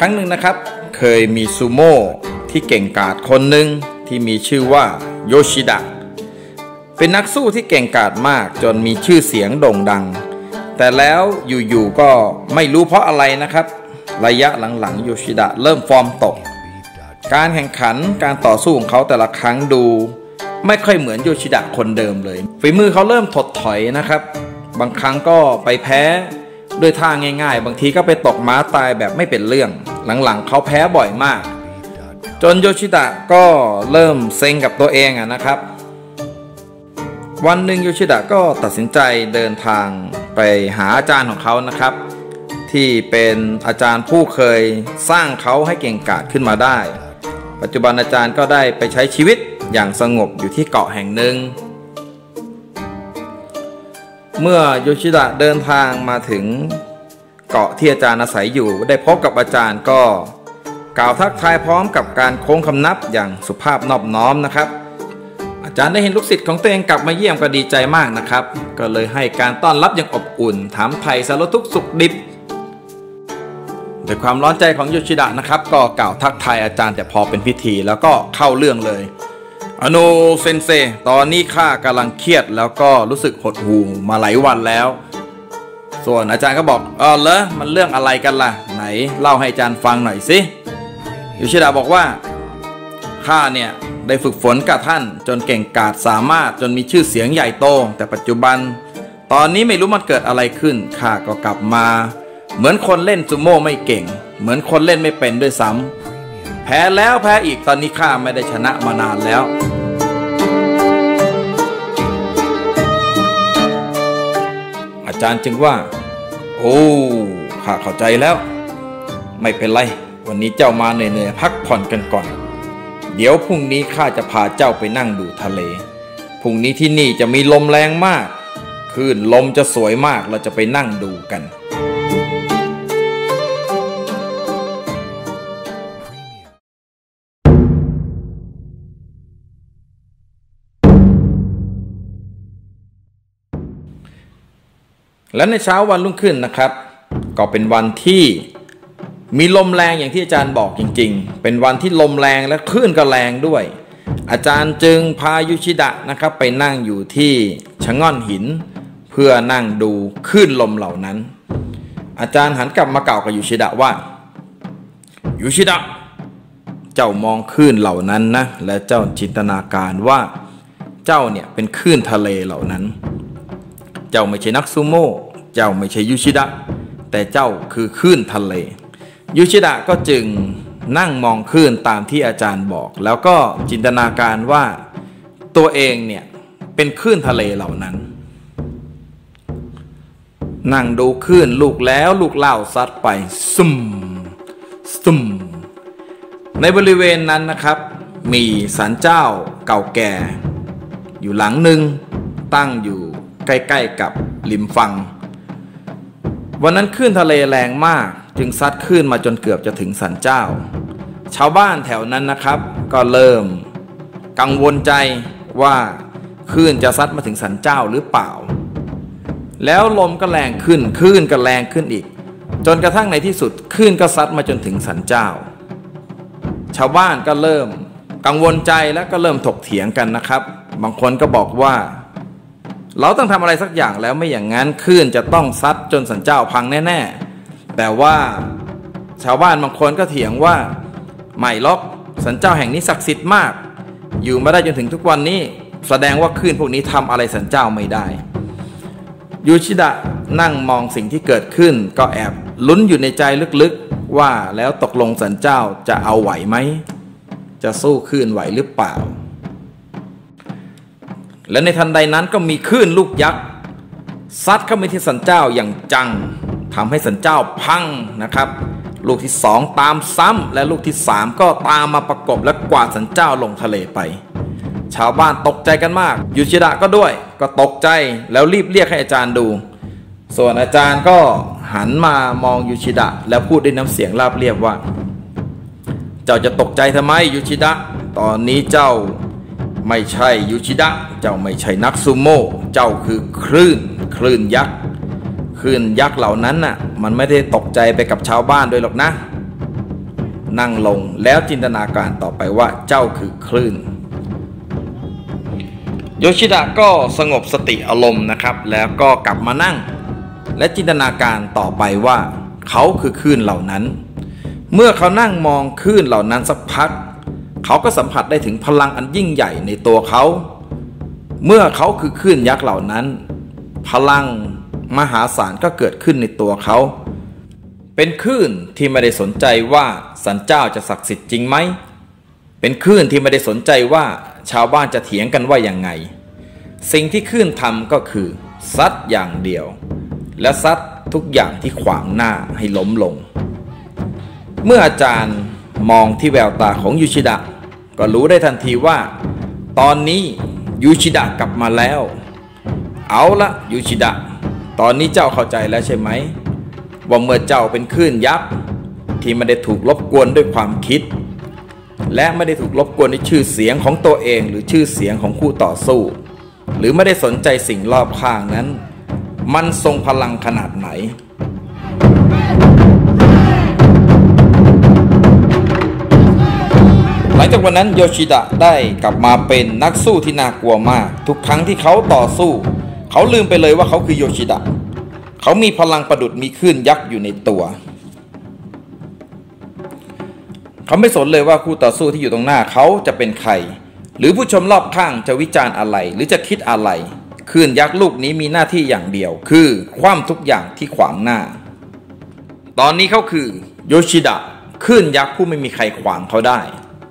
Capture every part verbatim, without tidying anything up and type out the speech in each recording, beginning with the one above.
รั้งหนึ่งนะครับเคยมีซูโม่ที่เก่งกาจคนหนึ่งที่มีชื่อว่าโยชิดะเป็นนักสู้ที่เก่งกาจมากจนมีชื่อเสียงโด่งดังแต่แล้วอยู่ๆก็ไม่รู้เพราะอะไรนะครับระยะหลังๆโยชิดะเริ่มฟอร์มตกการแข่งขันการต่อสู้ของเขาแต่ละครั้งดูไม่ค่อยเหมือนโยชิดะคนเดิมเลยฝีมือเขาเริ่มถดถอยนะครับบางครั้งก็ไปแพ้ด้วยท่าง่ายๆบางทีก็ไปตกม้าตายแบบไม่เป็นเรื่องหลังๆเขาแพ้บ่อยมากจนโยชิดะก็เริ่มเซ็งกับตัวเองอะนะครับวันหนึ่งโยชิดะก็ตัดสินใจเดินทางไปหาอาจารย์ของเขานะครับที่เป็นอาจารย์ผู้เคยสร้างเขาให้เก่งกาจขึ้นมาได้ปัจจุบันอาจารย์ก็ได้ไปใช้ชีวิตอย่างสงบอยู่ที่เกาะแห่งหนึ่งเมื่อโยชิดะเดินทางมาถึงเกาะที่อาจารย์อาศัยอยู่ได้พบกับอาจารย์ก็กล่าวทักทายพร้อมกับการโค้งคำนับอย่างสุภาพนอบน้อมนะครับอาจารย์ได้เห็นลูกศิษย์ของตัวเองกลับมาเยี่ยมก็ดีใจมากนะครับก็เลยให้การต้อนรับอย่างอบอุ่นถามไถ่สารทุกข์สุขดิบด้วยความร้อนใจของโยชิดะนะครับก็กล่าวทักทายอาจารย์แต่พอเป็นพิธีแล้วก็เข้าเรื่องเลยอโนเซนเซตอนนี้ข้ากำลังเครียดแล้วก็รู้สึกหดหู่มาหลายวันแล้วส่วนอาจารย์ก็บอกเออเหรอมันเรื่องอะไรกันล่ะไหนเล่าให้อาจารย์ฟังหน่อยสิโยชิดะบอกว่าข้าเนี่ยได้ฝึกฝนกับท่านจนเก่งกาจสามารถจนมีชื่อเสียงใหญ่โตแต่ปัจจุบันตอนนี้ไม่รู้มันเกิดอะไรขึ้นข้าก็กลับมาเหมือนคนเล่นซูโม่ไม่เก่งเหมือนคนเล่นไม่เป็นด้วยซ้ำแพ้แล้วแพ้อีกตอนนี้ข้าไม่ได้ชนะมานานแล้วอาจารย์จึงว่าโอ้ข้าเข้าใจแล้วไม่เป็นไรวันนี้เจ้ามาเหนื่อยๆพักผ่อนกันก่อนเดี๋ยวพรุ่งนี้ข้าจะพาเจ้าไปนั่งดูทะเลพรุ่งนี้ที่นี่จะมีลมแรงมากคลื่นลมจะสวยมากเราจะไปนั่งดูกันและในเช้าวันรุ่งขึ้นนะครับก็เป็นวันที่มีลมแรงอย่างที่อาจารย์บอกจริงๆเป็นวันที่ลมแรงและคลื่นก็แรงด้วยอาจารย์จึงพาโยชิดะนะครับไปนั่งอยู่ที่ชะง่อนหินเพื่อนั่งดูคลื่นลมเหล่านั้นอาจารย์หันกลับมากล่าวกับโยชิดะว่าโยชิดะเจ้ามองคลื่นเหล่านั้นนะและเจ้าจินตนาการว่าเจ้าเนี่ยเป็นคลื่นทะเลเหล่านั้นเจ้าไม่ใช่นักซูโม่เจ้าไม่ใช่โยชิดะแต่เจ้าคือคลื่นทะเลโยชิดะก็จึงนั่งมองคลื่นตามที่อาจารย์บอกแล้วก็จินตนาการว่าตัวเองเนี่ยเป็นคลื่นทะเลเหล่านั้นนั่งดูคลื่นลูกแล้วลูกเล่าซัดไปซุ่มซุ่มในบริเวณนั้นนะครับมีศาลเจ้าเก่าแก่อยู่หลังหนึ่งตั้งอยู่ใกล้ๆกับริมฝั่งวันนั้นคลื่นทะเลแรงมากจึงซัดคลื่นมาจนเกือบจะถึงศาลเจ้าชาวบ้านแถวนั้นนะครับก็เริ่มกังวลใจว่าคลื่นจะซัดมาถึงศาลเจ้าหรือเปล่าแล้วลมก็แรงขึ้นคลื่นก็แรงขึ้นอีกจนกระทั่งในที่สุดคลื่นก็ซัดมาจนถึงศาลเจ้าชาวบ้านก็เริ่มกังวลใจและก็เริ่มถกเถียงกันนะครับบางคนก็บอกว่าเราต้องทำอะไรสักอย่างแล้วไม่อย่างนั้นคลื่นจะต้องซัดจนศาลเจ้าพังแน่ๆแต่ว่าชาวบ้านบางคนก็เถียงว่าไม่หรอกศาลเจ้าแห่งนี้ศักดิ์สิทธิ์มากอยู่มาได้จนถึงทุกวันนี้แสดงว่าคลื่นพวกนี้ทำอะไรศาลเจ้าไม่ได้โยชิดะนั่งมองสิ่งที่เกิดขึ้นก็แอบลุ้นอยู่ในใจลึกๆว่าแล้วตกลงศาลเจ้าจะเอาไหวไหมจะสู้คลื่นไหวหรือเปล่าและในทันใดนั้นก็มีคลื่นลูกยักษ์ซัดเข้าไปที่ศาลเจ้าอย่างจังทำให้ศาลเจ้าพังนะครับลูกที่สองตามซ้ำและลูกที่สามก็ตามมาประกบและกวาดศาลเจ้าลงทะเลไปชาวบ้านตกใจกันมากโยชิดะก็ด้วยก็ตกใจแล้วรีบเรียกให้อาจารย์ดูส่วนอาจารย์ก็หันมามองโยชิดะแล้วพูดด้วยน้ำเสียงราบเรียบว่าเจ้าจะตกใจทำไมโยชิดะตอนนี้เจ้าไม่ใช่โยชิดะเจ้าไม่ใช่นักซูโม่เจ้าคือคลื่นคลื่นยักษ์คลื่นยักษ์เหล่านั้นน่ะมันไม่ได้ตกใจไปกับชาวบ้านด้วยหรอกนะนั่งลงแล้วจินตนาการต่อไปว่าเจ้าคือคลื่นโยชิดะก็สงบสติอารมณ์นะครับแล้วก็กลับมานั่งและจินตนาการต่อไปว่าเขาคือคลื่นเหล่านั้นเมื่อเขานั่งมองคลื่นเหล่านั้นสักพักเขาก็สัมผัสได้ถึงพลังอันยิ่งใหญ่ในตัวเขาเมื่อเขาคือคลื่นยักษ์เหล่านั้นพลังมหาศาลก็เกิดขึ้นในตัวเขาเป็นคลื่นที่ไม่ได้สนใจว่าศาลเจ้าจะศักดิ์สิทธิ์จริงไหมเป็นคลื่นที่ไม่ได้สนใจว่าชาวบ้านจะเถียงกันว่าอย่างไงสิ่งที่คลื่นทำก็คือซัดอย่างเดียวและซัดทุกอย่างที่ขวางหน้าให้ล้มลงเมื่ออาจารย์มองที่แววตาของยูชิดะก็รู้ได้ทันทีว่าตอนนี้ยูชิดะกลับมาแล้วเอาละยูชิดะตอนนี้เจ้าเข้าใจแล้วใช่ไหมว่าเมื่อเจ้าเป็นคลื่นยักษ์ที่ไม่ได้ถูกรบกวนด้วยความคิดและไม่ได้ถูกรบกวนด้วยชื่อเสียงของตัวเองหรือชื่อเสียงของคู่ต่อสู้หรือไม่ได้สนใจสิ่งรอบข้างนั้นมันทรงพลังขนาดไหนหลังจากวันนั้นโยชิดะได้กลับมาเป็นนักสู้ที่น่ากลัวมากทุกครั้งที่เขาต่อสู้เขาลืมไปเลยว่าเขาคือโยชิดะเขามีพลังประดุจมีคลื่นยักษ์อยู่ในตัวเขาไม่สนเลยว่าคู่ต่อสู้ที่อยู่ตรงหน้าเขาจะเป็นใครหรือผู้ชมรอบข้างจะวิจารณ์อะไรหรือจะคิดอะไรคลื่นยักษ์ลูกนี้มีหน้าที่อย่างเดียวคือคว่ำทุกอย่างที่ขวางหน้าตอนนี้เขาคือโยชิดะคลื่นยักษ์ผู้ไม่มีใครขวางเขาได้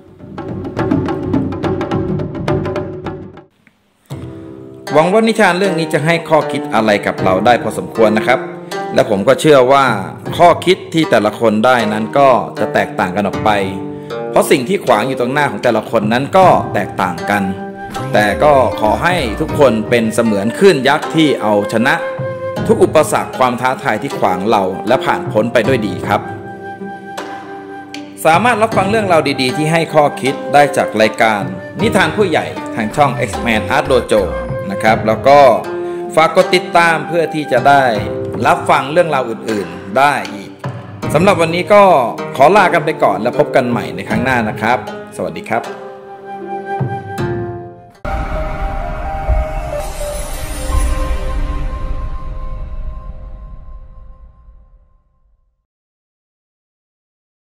หวังว่านิทานเรื่องนี้จะให้ข้อคิดอะไรกับเราได้พอสมควรนะครับและผมก็เชื่อว่าข้อคิดที่แต่ละคนได้นั้นก็จะแตกต่างกันออกไปเพราะสิ่งที่ขวางอยู่ตรงหน้าของแต่ละคนนั้นก็แตกต่างกันแต่ก็ขอให้ทุกคนเป็นเสมือนคลื่นยักษ์ที่เอาชนะทุกอุปสรรคความท้าทายที่ขวางเราและผ่านพ้นไปด้วยดีครับสามารถรับฟังเรื่องราวดีๆที่ให้ข้อคิดได้จากรายการนิทานผู้ใหญ่ทางช่อง X-Man Art Dojo นะครับแล้วก็ฝากกดติดตามเพื่อที่จะได้รับฟังเรื่องราวอื่นๆได้อีกสำหรับวันนี้ก็ขอลากันไปก่อนแล้วพบกันใหม่ในครั้งหน้านะครับสวัสดีครับ